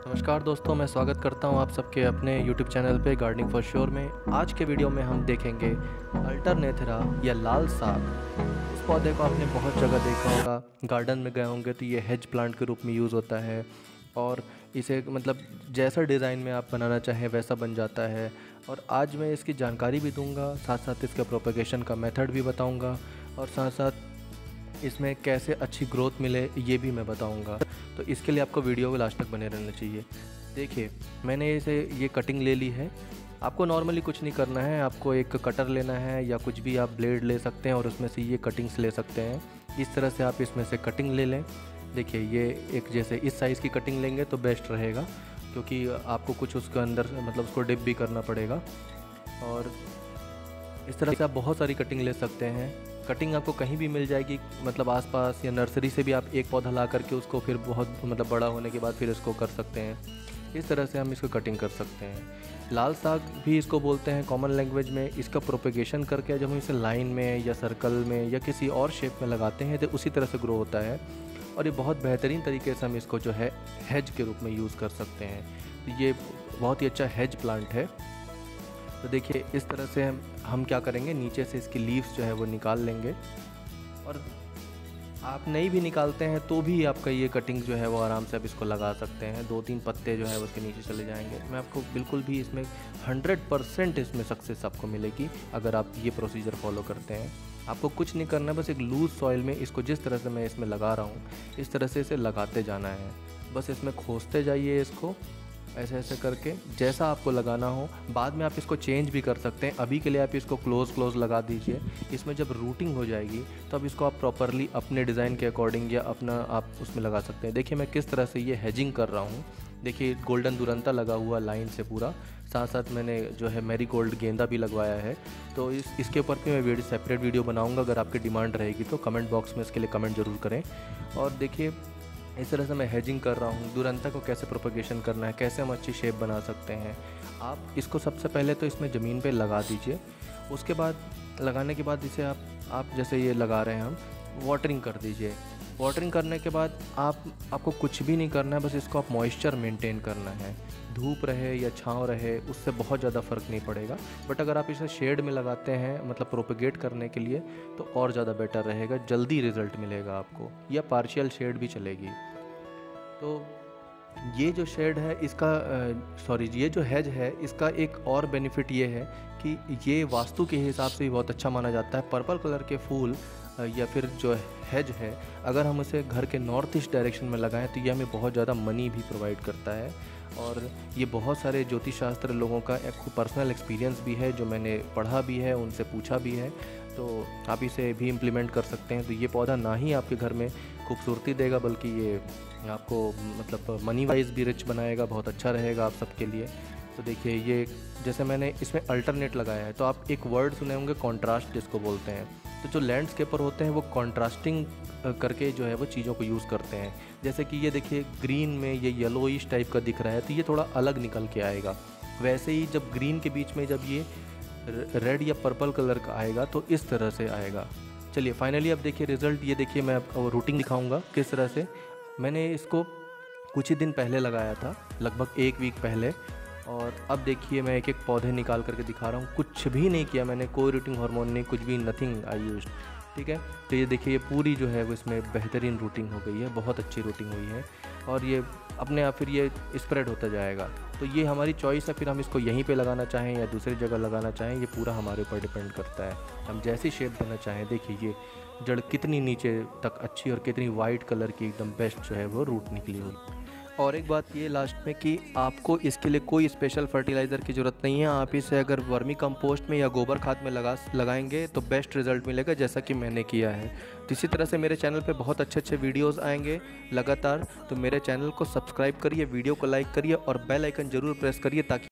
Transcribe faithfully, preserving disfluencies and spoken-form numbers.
नमस्कार दोस्तों, मैं स्वागत करता हूं आप सबके अपने यूट्यूब चैनल पे गार्डनिंग फॉर श्योर में। आज के वीडियो में हम देखेंगे अल्टरनेथरा या लाल साग। इस पौधे को आपने बहुत जगह देखा होगा, गार्डन में गए होंगे तो ये हेज प्लांट के रूप में यूज़ होता है और इसे मतलब जैसा डिज़ाइन में आप बनाना चाहें वैसा बन जाता है। और आज मैं इसकी जानकारी भी दूंगा, साथ साथ इसका प्रोपेगेशन का मेथड भी बताऊंगा और साथ साथ इसमें कैसे अच्छी ग्रोथ मिले ये भी मैं बताऊंगा। तो इसके लिए आपको वीडियो को लास्ट तक बने रहना चाहिए। देखिए, मैंने इसे ये कटिंग ले ली है। आपको नॉर्मली कुछ नहीं करना है, आपको एक कटर लेना है या कुछ भी आप ब्लेड ले सकते हैं और उसमें से ये कटिंग्स ले सकते हैं। इस तरह से आप इसमें से कटिंग ले लें। देखिए, ये एक जैसे इस साइज़ की कटिंग लेंगे तो बेस्ट रहेगा, क्योंकि आपको कुछ उसके अंदर मतलब उसको डिप भी करना पड़ेगा। और इस तरह से आप बहुत सारी कटिंग ले सकते हैं। कटिंग आपको कहीं भी मिल जाएगी, मतलब आसपास या नर्सरी से भी आप एक पौधा ला करके उसको फिर बहुत मतलब बड़ा होने के बाद फिर इसको कर सकते हैं। इस तरह से हम इसको कटिंग कर सकते हैं। लाल साग भी इसको बोलते हैं कॉमन लैंग्वेज में। इसका प्रोपेगेशन करके जब हम इसे लाइन में या सर्कल में या किसी और शेप में लगाते हैं तो उसी तरह से ग्रो होता है और ये बहुत बेहतरीन तरीके से हम इसको जो है हेज के रूप में यूज़ कर सकते हैं। तो ये बहुत ही अच्छा हेज प्लांट है। तो देखिए, इस तरह से हम हम क्या करेंगे, नीचे से इसकी लीव्स जो है वो निकाल लेंगे। और आप नहीं भी निकालते हैं तो भी आपका ये कटिंग जो है वो आराम से आप इसको लगा सकते हैं। दो तीन पत्ते जो है वो उसके नीचे चले जाएंगे। मैं आपको बिल्कुल भी इसमें हंड्रेड परसेंट इसमें सक्सेस आपको मिलेगी अगर आप ये प्रोसीजर फॉलो करते हैं। आपको कुछ नहीं करना है, बस एक लूज़ सॉइल में इसको जिस तरह से मैं इसमें लगा रहा हूँ इस तरह से इसे लगाते जाना है। बस इसमें खोसते जाइए इसको ऐसे ऐसे करके, जैसा आपको लगाना हो। बाद में आप इसको चेंज भी कर सकते हैं। अभी के लिए आप इसको क्लोज क्लोज लगा दीजिए। इसमें जब रूटिंग हो जाएगी तो अब इसको आप प्रॉपरली अपने डिज़ाइन के अकॉर्डिंग या अपना आप उसमें लगा सकते हैं। देखिए, मैं किस तरह से ये हेजिंग कर रहा हूँ। देखिए, गोल्डन दुरंता लगा हुआ लाइन से पूरा, साथ साथ मैंने जो है मैरी गोल्ड गेंदा भी लगवाया है। तो इस इसके ऊपर भी मैं वीडियो सेपरेट वीडियो बनाऊँगा। अगर आपकी डिमांड रहेगी तो कमेंट बॉक्स में इसके लिए कमेंट ज़रूर करें। और देखिए, इस तरह से मैं हेजिंग कर रहा हूँ। दुरंता को कैसे प्रोपेगेशन करना है, कैसे हम अच्छी शेप बना सकते हैं। आप इसको सबसे पहले तो इसमें ज़मीन पे लगा दीजिए। उसके बाद लगाने के बाद इसे आप आप जैसे ये लगा रहे हैं हम, वाटरिंग कर दीजिए। वाटरिंग करने के बाद आप आपको कुछ भी नहीं करना है, बस इसको आप मॉइस्चर मेंटेन करना है। धूप रहे या छाँव रहे उससे बहुत ज़्यादा फ़र्क नहीं पड़ेगा। बट अगर आप इसे शेड में लगाते हैं मतलब प्रोपेगेट करने के लिए तो और ज़्यादा बेटर रहेगा, जल्दी रिज़ल्ट मिलेगा आपको, या पार्शियल शेड भी चलेगी। तो ये जो शेड है इसका सॉरी ये जो हेज है इसका एक और बेनिफिट ये है कि ये वास्तु के हिसाब से भी बहुत अच्छा माना जाता है। पर्पल कलर के फूल या फिर जो हेज है, अगर हम उसे घर के नॉर्थ ईस्ट डायरेक्शन में लगाएं तो ये हमें बहुत ज़्यादा मनी भी प्रोवाइड करता है। और ये बहुत सारे ज्योतिष शास्त्र लोगों का एक पर्सनल एक्सपीरियंस भी है, जो मैंने पढ़ा भी है, उनसे पूछा भी है। तो आप इसे भी इम्प्लीमेंट कर सकते हैं। तो ये पौधा ना ही आपके घर में खूबसूरती देगा बल्कि ये आपको मतलब मनी वाइज भी रिच बनाएगा, बहुत अच्छा रहेगा आप सबके लिए। तो देखिए, ये जैसे मैंने इसमें अल्टरनेट लगाया है तो आप एक वर्ड सुने होंगे कॉन्ट्रास्ट जिसको बोलते हैं। तो जो लैंडस्केपर होते हैं वो कॉन्ट्रास्टिंग करके जो है वो चीज़ों को यूज़ करते हैं। जैसे कि ये देखिए, ग्रीन में ये येलोइश टाइप का दिख रहा है तो ये थोड़ा अलग निकल के आएगा। वैसे ही जब ग्रीन के बीच में जब ये रेड या पर्पल कलर का आएगा तो इस तरह से आएगा। चलिए, फाइनली अब देखिए रिज़ल्ट। ये देखिए, मैं आपको रूटिंग दिखाऊंगा किस तरह से। मैंने इसको कुछ ही दिन पहले लगाया था, लगभग एक वीक पहले। और अब देखिए, मैं एक एक पौधे निकाल करके दिखा रहा हूँ। कुछ भी नहीं किया मैंने, कोई रूटिंग हार्मोन नहीं, कुछ भी, नथिंग आई यूज्ड। ठीक है, तो ये देखिए, ये पूरी जो है वो इसमें बेहतरीन रूटिंग हो गई है, बहुत अच्छी रूटिंग हुई है। और ये अपने आप फिर ये स्प्रेड होता जाएगा। तो ये हमारी चॉइस है, फिर हम इसको यहीं पे लगाना चाहें या दूसरी जगह लगाना चाहें, ये पूरा हमारे ऊपर डिपेंड करता है। हम जैसी शेप देना चाहें। देखिए, ये जड़ कितनी नीचे तक अच्छी और कितनी वाइट कलर की एकदम बेस्ट जो है वो रूट निकली हुई। और एक बात ये लास्ट में कि आपको इसके लिए कोई स्पेशल फर्टिलाइज़र की ज़रूरत नहीं है। आप इसे अगर वर्मी कंपोस्ट में या गोबर खाद में लगा लगाएंगे तो बेस्ट रिज़ल्ट मिलेगा, जैसा कि मैंने किया है। तो इसी तरह से मेरे चैनल पे बहुत अच्छे अच्छे वीडियोस आएंगे लगातार। तो मेरे चैनल को सब्सक्राइब करिए, वीडियो को लाइक करिए और बेल आइकन ज़रूर प्रेस करिए ताकि